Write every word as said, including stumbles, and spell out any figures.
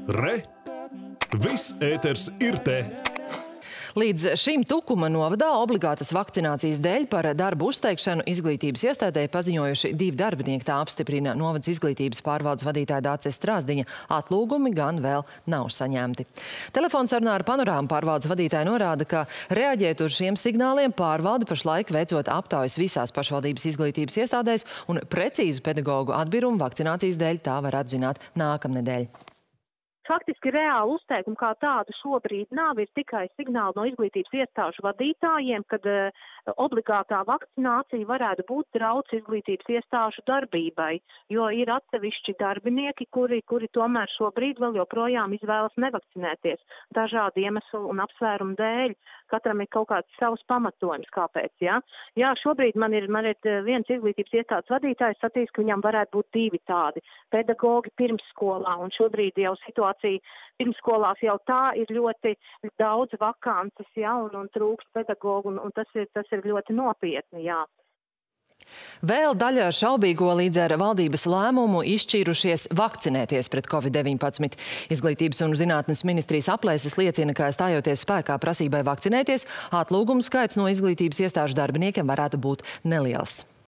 Re! Viss ēters ir te! Līdz šim Tukuma novadā obligātas vakcinācijas dēļ par darbu uzteikšanu izglītības iestādē paziņojuši divi darbinieki. Tā apstiprina novads izglītības pārvaldes vadītāja Dāce Strāzdiņa. Atlūgumi gan vēl nav saņemti. Telefonsarunā ar Panorāmu pārvaldes vadītāja norāda, ka reaģēt uz šiem signāliem pārvalde pašlaik veicot aptaujas visās pašvaldības izglītības iestādēs un precīzu pedagogu atbirumu vakcinācijas dēļ tā var atzināt nākamnedēļ. Faktiski reāli uzteikumu kā tādu šobrīd nav, ir tikai signāli no izglītības iestāžu vadītājiem, kad uh, obligātā vakcinācija varētu būt drauds izglītības iestāžu darbībai, jo ir atsevišķi darbinieki, kuri, kuri tomēr šobrīd vēl joprojām izvēlas nevakcinēties dažādu iemeslu un apsvērumu dēļ. Katram ir kaut kāds savs pamatojums, kāpēc. Ja? Jā, šobrīd man ir, man ir viens izglītības iestādes vadītājs sacīs, ka viņam varētu būt divi tādi pedagogi pirmsskolā, un šobrīd jau situācija pirmsskolās jau tā ir ļoti daudz vakances, ja, un, un trūkst pedagogu, un, un tas, ir, tas ir ļoti nopietni, jā. Vēl daļa šaubīgo līdz ar valdības lēmumu izšķīrušies vakcinēties pret covid deviņpadsmit. Izglītības un zinātnes ministrijas aplēses liecina, ka stājoties spēkā prasībai vakcinēties, atlūgumu skaits no izglītības iestāžu darbiniekiem varētu būt neliels.